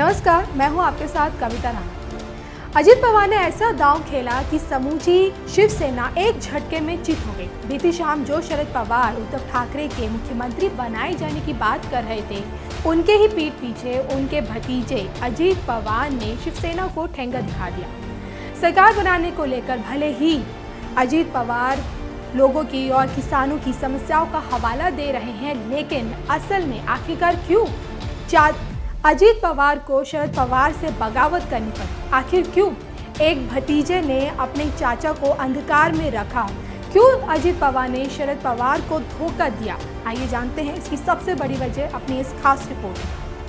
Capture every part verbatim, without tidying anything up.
नमस्कार, मैं हूं आपके साथ कविता राणा। अजित पवार ने ऐसा दांव खेला कि समूची शिवसेना एक झटके में चित हो गई। बीती शाम जो शरद पवार उद्धव ठाकरे के मुख्यमंत्री बनाए जाने की बात कर रहे थे, उनके ही पीठ पीछे उनके भतीजे अजित पवार ने शिवसेना को ठेंगा दिखा दिया। सरकार बनाने को लेकर भले ही अजित पवार लोगों की और किसानों की समस्याओं का हवाला दे रहे हैं, लेकिन असल में आखिरकार क्यों अजित पवार को शरद पवार से बगावत करनी पड़ी? आखिर क्यों एक भतीजे ने अपने चाचा को अंधकार में रखा? क्यों अजित पवार ने शरद पवार को धोखा दिया? आइए जानते हैं इसकी सबसे बड़ी वजह अपनी इस खास रिपोर्ट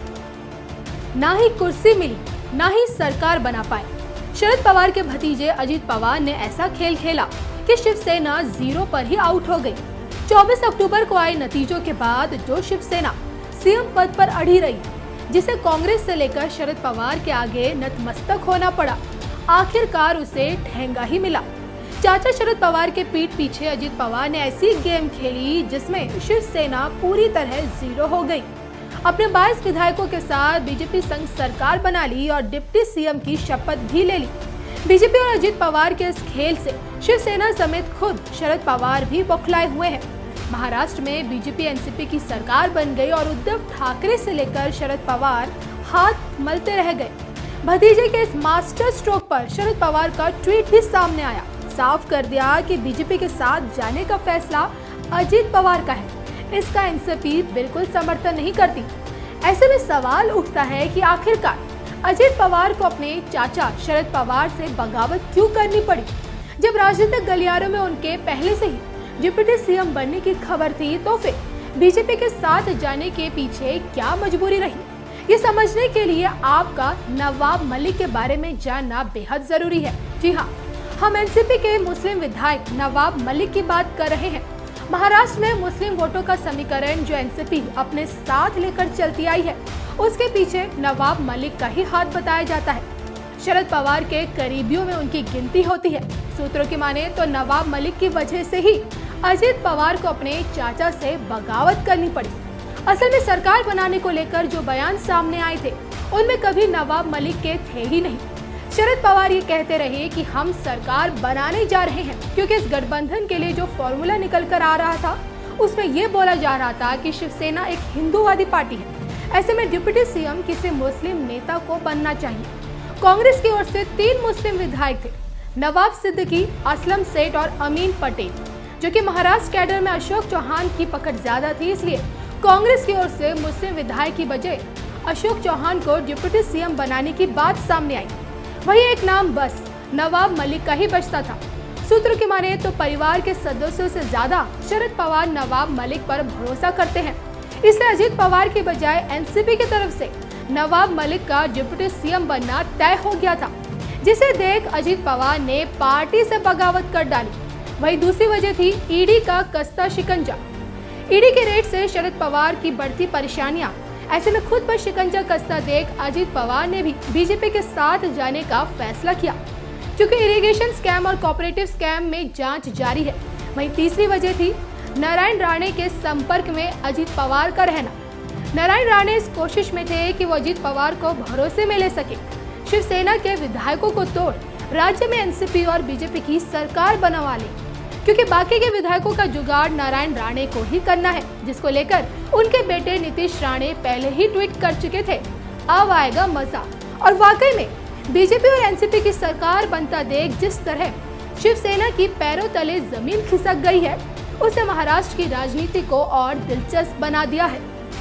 में। ना ही कुर्सी मिली, ना ही सरकार बना पाए। शरद पवार के भतीजे अजित पवार ने ऐसा खेल खेला कि शिवसेना जीरो पर ही आउट हो गई। चौबीस अक्टूबर को आए नतीजों के बाद जो शिवसेना सीएम पद पर अड़ी रही, जिसे कांग्रेस से लेकर शरद पवार के आगे नतमस्तक होना पड़ा, आखिरकार उसे ठेंगा ही मिला। चाचा शरद पवार के पीठ पीछे अजित पवार ने ऐसी गेम खेली जिसमें शिवसेना पूरी तरह जीरो हो गई। अपने बाईस विधायकों के साथ बीजेपी संग सरकार बना ली और डिप्टी सीएम की शपथ भी ले ली। बीजेपी और अजित पवार के इस खेल से शिवसेना समेत खुद शरद पवार भी बौखलाए हुए हैं। महाराष्ट्र में बीजेपी एनसीपी की सरकार बन गई और उद्धव ठाकरे से लेकर शरद पवार हाथ मलते रह गए। भतीजे के इस मास्टर स्ट्रोक पर शरद पवार का ट्वीट भी सामने आया, साफ कर दिया कि बीजेपी के साथ जाने का फैसला अजित पवार का है। इसका एनसीपी बिल्कुल समर्थन नहीं करती। ऐसे में सवाल उठता है कि आखिरकार अजित पवार को अपने चाचा शरद पवार से बगावत क्यों करनी पड़ी? जब राजनीतिक गलियारों में उनके पहले से ही डिप्टी सीएम बनने की खबर थी, तो फिर बीजेपी के साथ जाने के पीछे क्या मजबूरी रही? ये समझने के लिए आपका नवाब मलिक के बारे में जानना बेहद जरूरी है। जी हाँ, हम एनसीपी के मुस्लिम विधायक नवाब मलिक की बात कर रहे हैं। महाराष्ट्र में मुस्लिम वोटों का समीकरण जो एनसीपी अपने साथ लेकर चलती आई है, उसके पीछे नवाब मलिक का ही हाथ बताया जाता है। शरद पवार के करीबियों में उनकी गिनती होती है। सूत्रों की माने तो नवाब मलिक की वजह से ही अजित पवार को अपने चाचा से बगावत करनी पड़ी। असल में सरकार बनाने को लेकर जो बयान सामने आए थे, उनमें कभी नवाब मलिक के थे ही नहीं। शरद पवार ये कहते रहे कि हम सरकार बनाने जा रहे हैं, क्योंकि इस गठबंधन के लिए जो फॉर्मूला निकल कर आ रहा था, उसमें ये बोला जा रहा था कि शिवसेना एक हिंदूवादी पार्टी है। ऐसे में डिप्टी सीएम किसी मुस्लिम नेता को बनना चाहिए। कांग्रेस की ओर से तीन मुस्लिम विधायक थे, नवाब सिद्दीकी, असलम सेठ और अमीन पटेल, जो कि महाराष्ट्र कैडर में अशोक चौहान की पकड़ ज्यादा थी। इसलिए कांग्रेस की ओर से मुस्लिम विधायक की बजाय अशोक चौहान को डिप्टी सीएम बनाने की बात सामने आई। वही एक नाम बस नवाब मलिक का ही बचता था। सूत्रों की माने तो परिवार के सदस्यों से ज्यादा शरद पवार नवाब मलिक पर भरोसा करते हैं। इसलिए अजित पवार की बजाय एनसीपी की तरफ से नवाब मलिक का डिप्टी सीएम बनना तय हो गया था, जिसे देख अजित पवार ने पार्टी से बगावत कर डाली। वही दूसरी वजह थी ईडी का कसता शिकंजा। ईडी के रेड से शरद पवार की बढ़ती परेशानियां। ऐसे में खुद पर शिकंजा कसता देख अजित पवार ने भी बीजेपी के साथ जाने का फैसला किया, क्योंकि इरिगेशन स्कैम और कोऑपरेटिव स्कैम में जांच जारी है। वही तीसरी वजह थी नारायण राणे के संपर्क में अजित पवार का रहना। नारायण राणे इस कोशिश में थे कि वो अजित पवार को भरोसे में ले सके, शिवसेना के विधायकों को तोड़ राज्य में एनसीपी और बीजेपी की सरकार बनवा ले, क्योंकि बाकी के विधायकों का जुगाड़ नारायण राणे को ही करना है, जिसको लेकर उनके बेटे नीतीश राणे पहले ही ट्वीट कर चुके थे, अब आएगा मजा। और वाकई में बीजेपी और एनसीपी की सरकार बनता देख जिस तरह शिवसेना की पैरों तले जमीन खिसक गई है, उसे महाराष्ट्र की राजनीति को और दिलचस्प बना दिया है।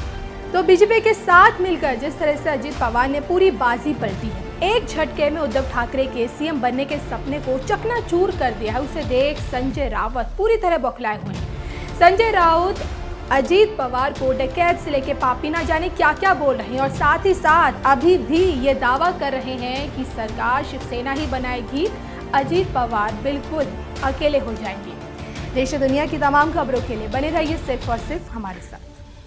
तो बीजेपी के साथ मिलकर जिस तरह से अजित पवार ने पूरी बाजी पलटी है, एक झटके में उद्धव ठाकरे के सीएम बनने के सपने को चकनाचूर कर दिया है, उसे देख संजय राउत पूरी तरह बौखलाए हुए हैं। संजय राउत अजित पवार को डकैत से लेकर पापी ना जाने क्या क्या बोल रहे हैं, और साथ ही साथ अभी भी ये दावा कर रहे हैं कि सरकार शिवसेना ही बनाएगी, अजित पवार बिल्कुल अकेले हो जाएंगे। देश और दुनिया की तमाम खबरों के लिए बने रहिए सिर्फ और सिर्फ हमारे साथ।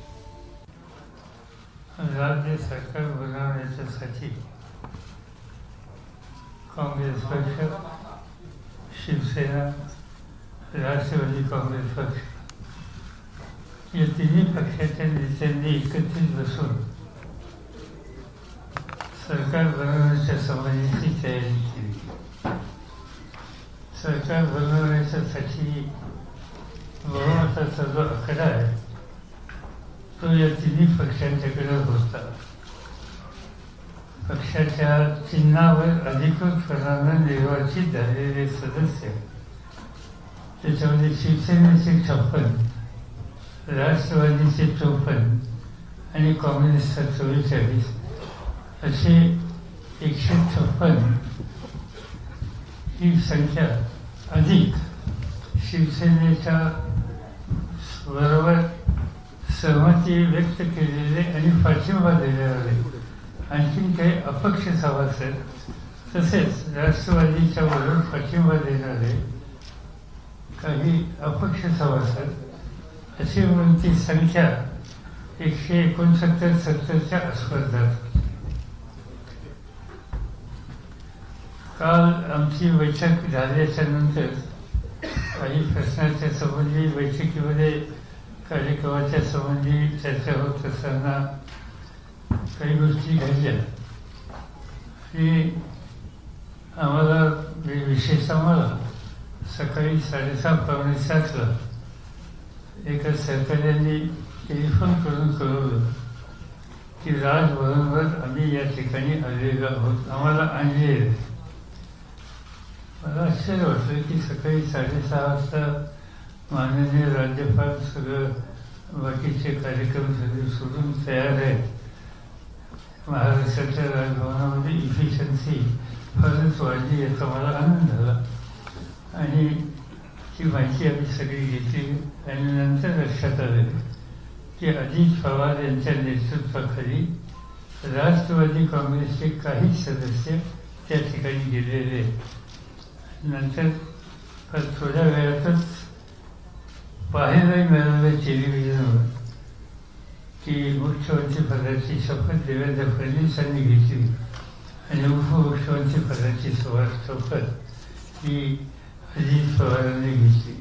राज्य सरकार बनवण्यासाठी काँग्रेस पक्ष, शिवसेना, राष्ट्रवादी काँग्रेस पक्ष या तिन्ही पक्षाच्या नेत्यांनी एकत्रित बसून सरकार बनवण्याच्या संबंधीची तयारी केली. सरकार बनवण्याच्यासाठी बहुमताचा जो आकडा आहे तो या तिन्ही पक्षांच्याकडे होता. पक्षाच्या चिन्हावर अधिकृतपणानं निर्वाचित झालेले सदस्य, त्याच्यामध्ये शिवसेनेचे छप्पन, राष्ट्रवादीचे चौपन्न आणि काँग्रेसचा चव्वेचाळीस असे एकशे छप्पन ही संख्या अधिक शिवसेनेच्या बरोबर सहमती व्यक्त केलेले आणि पाठिंबा दिलेले आणखीन काही अपक्ष सभासद, तसेच राष्ट्रवादीच्या बरोबर पाठिंबा देणारे काही अपक्ष सभासद अशी म्हणून ती संख्या एकशे एकोणसत्तर सत्तरच्या आसपास जाते. काल आमची बैठक झाल्याच्या नंतर काही प्रश्नाच्या संबंधी बैठकीमध्ये कार्यक्रमाच्या संबंधी चर्चा होत असताना काही गोष्टी घडल्या आणि आम्हाला विशेषतः मला सकाळी साडेसहा पावणे सातला एका सहकार्याने टेलिफोन करून कळवलं की राजभवनवर आम्ही या ठिकाणी आलेलो आहोत, आम्हाला आणले. मला आश्चर्य वाटलं की सकाळी साडेसहा वाजता माननीय राज्यपाल सगळं बाकीचे कार्यक्रम सगळे सोडून तयार आहेत. महाराष्ट्राच्या राजभवनामध्ये इफिशियन्सी फारच वाढली याचा मला आनंद झाला आणि ती माहिती आम्ही सगळी घेतली. आणि नंतर लक्षात आलं की अजित पवार यांच्या नेतृत्वाखाली राष्ट्रवादी काँग्रेसचे काही सदस्य त्या ठिकाणी गेलेले. नंतर थोड्या वेळातच पाहायलाही मिळालं टेलिव्हिजनवर की मुख्यमंत्री पदाची शपथ देवेंद्र फडणवीसांनी घेतली आणि उपमुख्यमंत्री पदाची शपथ ही अजित पवारांनी घेतली.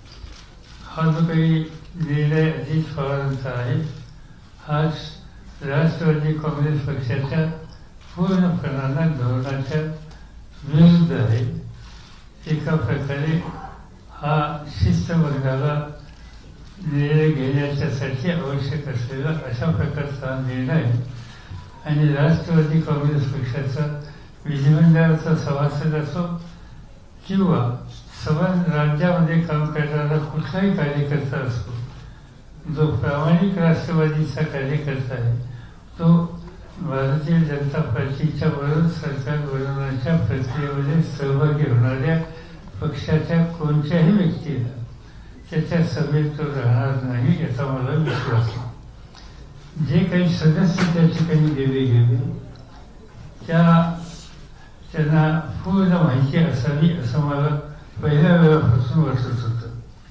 हा जो काही निर्णय अजित पवारांचा आहे हा राष्ट्रवादी काँग्रेस पक्षाच्या पूर्णपणानं धोरणाच्या विरुद्ध आहे. एका प्रकारे हा शिस्तबद्धाला निर्णय घेण्याच्यासाठी आवश्यक असलेला अशा प्रकारचा निर्णय आणि राष्ट्रवादी काँग्रेस पक्षाचा विधिमंडळाचा सभासद असो किंवा समान राज्यामध्ये काम करणारा कुठलाही कार्यकर्ता असो, जो प्रामाणिक राष्ट्रवादीचा कार्यकर्ता आहे तो भारतीय जनता पार्टीच्या बरोबर सरकार बनवण्याच्या प्रक्रियेमध्ये सहभागी होणाऱ्या पक्षाच्या कोणत्याही व्यक्तीला त्याच्या सभेत तो राहणार नाही याचा मला विश्वास आहे. जे काही सदस्य त्या ठिकाणी गेले गेले त्या त्यांना पूर्ण माहिती असावी असं मला पहिल्या वेळापासून वाटत होतं.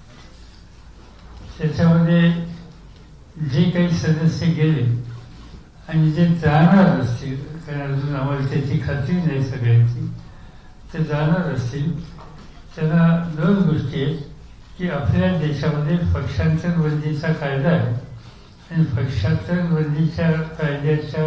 त्याच्यामध्ये जे काही सदस्य गेले आणि जे जाणार असतील, कारण अजून आम्हाला त्याची खात्री नाही सगळ्यांची, ते जाणार असतील त्यांना दोन गोष्टी आहेत की आपल्या देशामध्ये पक्षांतर बंदीचा कायदा आहे आणि पक्षांतर बंदीच्या कायद्याच्या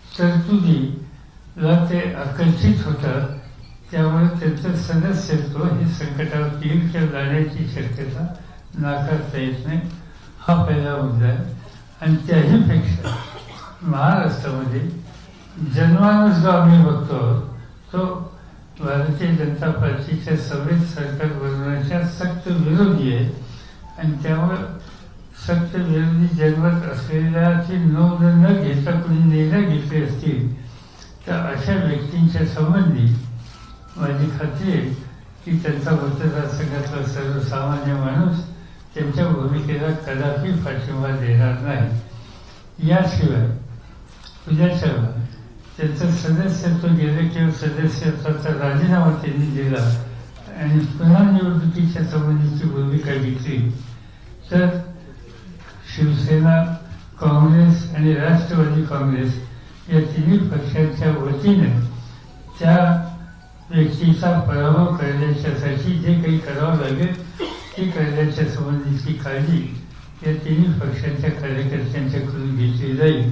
तरतुदीला ते आकर्षित होतात. त्यामुळे त्यांचं सदस्यत्व हे संकटावर येईल किंवा जाण्याची शक्यता नाकारता येत नाही. हा पहिला मुद्दा आहे. आणि त्याहीपेक्षा महाराष्ट्रामध्ये जन्मानच जो आम्ही बघतो आहोत तो भारतीय जनता पार्टीच्या सभेत सरकार बनवण्याच्या सक्त विरोधी आहे आणि त्यामुळे सक्त विरोधी जन्मत असलेल्याची नोंद न घेता कोणी निर्णय घेतले असतील तर अशा व्यक्तींच्या संबंधी माझी खात्री आहे की त्यांचा मतदारसंघातला सर्वसामान्य माणूस त्यांच्या भूमिकेला कदापि पाठिंबा देणार नाही. याशिवाय उद्याच्या त्यांचं सदस्यत्व गेलं किंवा सदस्यत्वाचा राजीनामा त्यांनी दिला आणि पुन्हा निवडणुकीच्या संबंधीची भूमिका घेतली तर शिवसेना, काँग्रेस आणि राष्ट्रवादी काँग्रेस या तिन्ही पक्षांच्या वतीने त्या व्यक्तीचा पराभव करण्याच्यासाठी जे काही करावं लागेल ते करण्याच्या संबंधीची काळजी या तिन्ही पक्षांच्या कार्यकर्त्यांच्याकडून घेतली जाईल.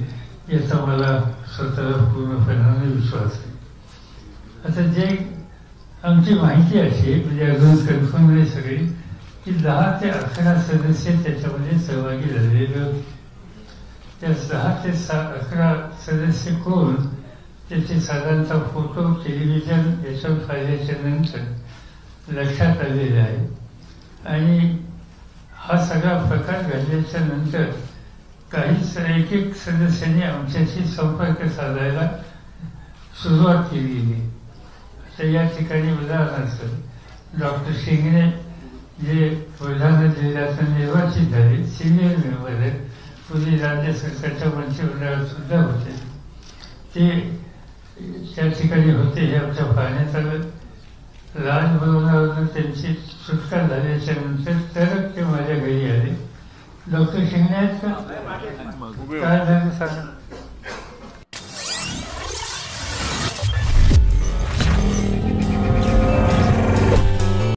याचा मला स्वतःला पूर्णपणाने विश्वास आहे. आता जे आमची माहिती अशी म्हणजे अजून कन्फर्म नाही सगळी की दहा ते अकरा सदस्य त्याच्यामध्ये सहभागी झालेले होते. त्या दहा ते सा अकरा सदस्य कोण त्याचे साधारणतः फोटो टेलिव्हिजन याच्यावर पाहिल्याच्या नंतर लक्षात आलेले आहे. आणि हा सगळा प्रकार घडल्याच्या नंतर काही एक एक सदस्यांनी आमच्याशी संपर्क साधायला सुरुवात केली. तर या ठिकाणी उदाहरणार्थ डॉक्टर शिंगणे जे बुलढाणा जिल्ह्यातून निर्वाचित झाले, सिनियर मेंबर आहेत, पूर्वी राज्य सरकारच्या मंत्रिमंडळात सुद्धा होते, ते त्या ठिकाणी होते. हे आमच्या पाहण्यात आलं. राजभवनावरून त्यांची सुटका झाल्याच्या नंतर तरच ते माझ्या घरी आले. डॉक्टर शिंगणे आहेत का? काय झालं सांगा.